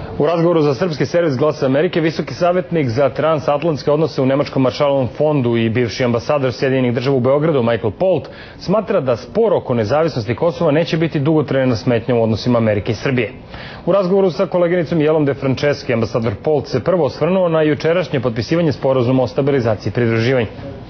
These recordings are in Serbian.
U razgovoru za srpski servis Glasa Amerike, visoki savjetnik za transatlantske odnose u Nemačkom maršalovom fondu i bivši ambasador Sjedinjenih država u Beogradu, Michael Polt, smatra da spor oko nezavisnosti Kosova neće biti dugotrajna smetnja u odnosima Amerike i Srbije. U razgovoru sa koleginicom Jelom De Franceski, ambasador Polt se prvo osvrnuo na jučerašnje potpisivanje sporazuma o stabilizaciji i pridruživanju.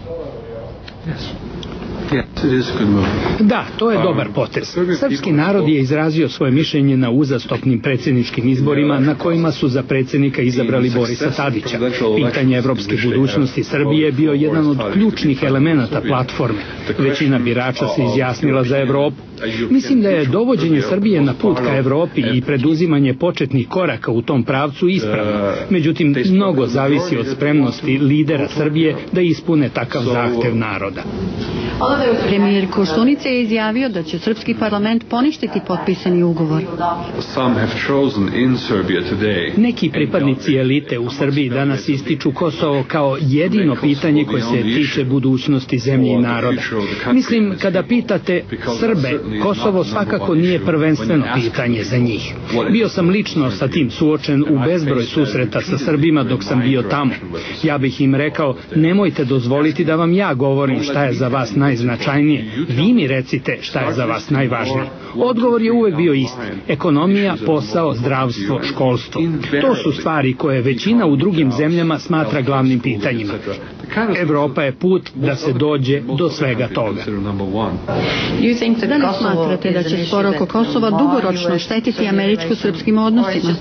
Da, to je dobar potez. Srpski narod je izrazio svoje mišljenje na uzastopnim predsjedničkim izborima na kojima su za predsjednika izabrali Borisa Tadića. Pitanje evropske budućnosti Srbije je bio jedan od ključnih elemenata platforme. Većina birača se izjasnila za Evropu. Mislim da je dovođenje Srbije na put ka Evropi i preduzimanje početnih koraka u tom pravcu ispravno. Međutim, mnogo zavisi od spremnosti lidera Srbije da ispune takav zahtev naroda. Premijer Koštunica je izjavio da će srpski parlament poništiti potpisani ugovor. Neki pripadnici elite u Srbiji danas ističu Kosovo kao jedino pitanje koje se tiče budućnosti zemlje i naroda. Mislim, kada pitate Srbe, Kosovo svakako nije prvenstveno pitanje za njih. Bio sam lično sa tim suočen u bezbroj susreta sa Srbima dok sam bio tamo. Ja bih im rekao, nemojte dozvoliti da vam ja govorim šta je za vas najznačajnije. Vi mi recite šta je za vas najvažnije. Odgovor je uvek bio isti. Ekonomija, posao, zdravstvo, školstvo. To su stvari koje većina u drugim zemljama smatra glavnim pitanjima. Evropa je put da se dođe do svega toga. Da li smatrate da će spor oko Kosova dugoročno štetiti američko-srpskim odnosima?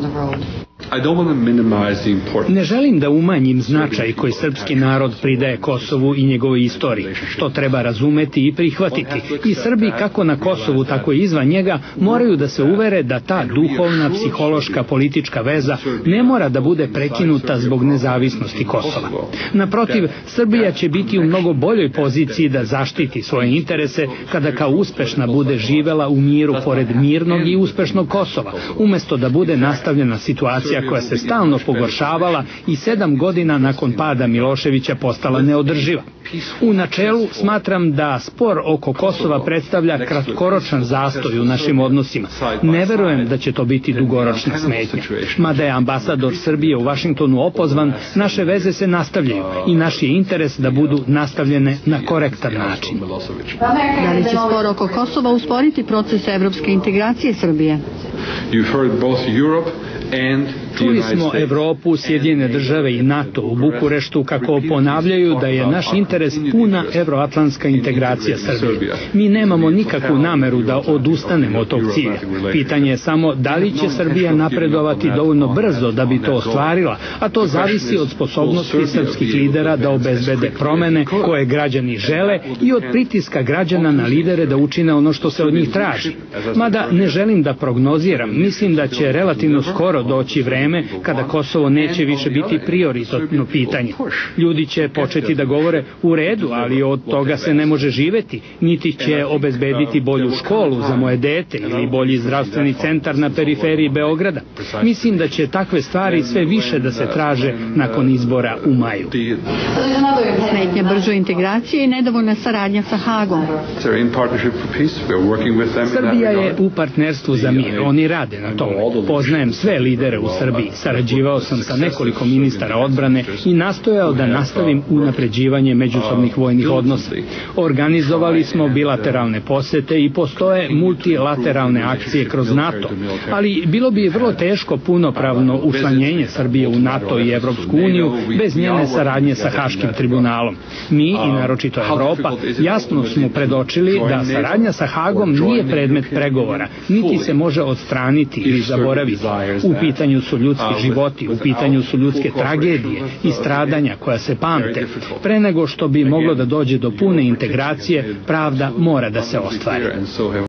Ne želim da umanjim značaj koji srpski narod pridaje Kosovu i njegovoj istoriji. To treba razumeti i prihvatiti. I Srbi kako na Kosovu, tako i izvan njega moraju da se uvere da ta duhovna, psihološka, politička veza ne mora da bude prekinuta zbog nezavisnosti Kosova. Naprotiv, Srbija će biti u mnogo boljoj poziciji da zaštiti svoje interese kada kao uspešna bude živela u miru pored mirnog i uspešnog Kosova, umesto da bude nastavljena situacija koja se stalno pogoršavala i 7 godina nakon pada Miloševića postala neodrživa. U načelu smatram da spor oko Kosova predstavlja kratkoročan zastoj u našim odnosima. Ne verujem da će to biti dugoročna smetnja. Mada je ambasador Srbije u Vašingtonu opozvan, naše veze se nastavljaju i naš je interes da budu nastavljene na korektan način. Da li će spor oko Kosova usporiti proces evropske integracije Srbije? Čuli smo Evropu, Sjedinjene države i NATO u Bukureštu kako ponavljaju da je naš interes puna evroatlantska integracija Srbije. Mi nemamo nikakvu nameru da odustanemo od tog cilja. Pitanje je samo da li će Srbija napredovati dovoljno brzo da bi to ostvarila, a to zavisi od sposobnosti srpskih lidera da obezbede promene koje građani žele i od pritiska građana na lidere da učine ono što se od njih traži. Mada ne želim da prognoziram, mislim da će relativno skoro doći vreme kada Kosovo neće više biti prioritetno pitanje. Ljudi će početi da govore u redu, ali od toga se ne može živeti, niti će obezbediti bolju školu za moje dete ili bolji zdravstveni centar na periferiji Beograda. Mislim da će takve stvari sve više da se traže nakon izbora u maju. Smetnja bržoj integracije i nedovoljna saradnja sa Hagom. Srbija je u partnerstvu za mir. Oni rade na tome. Poznajem sve lidere u Srbiji. Sarađivao sam sa nekoliko ministara odbrane i nastojao da nastavim unapređivanje međusobnih vojnih odnosa. Organizovali smo bilateralne posete i postoje multilateralne akcije kroz NATO, ali bilo bi vrlo teško punopravno učlanjenje Srbije u NATO i Evropsku uniju bez njene saradnje sa Haškim tribunalom. Mi, i naročito Evropa, jasno smo predočili da saradnja sa Hagom nije predmet pregovora, niti se može odstraniti ili zaboraviti. U pitanju su ljudski životi, u pitanju su ljudske tragedije i stradanja koja se pamte. Pre nego što bi moglo da dođe do pune integracije, pravda mora da se ostvari.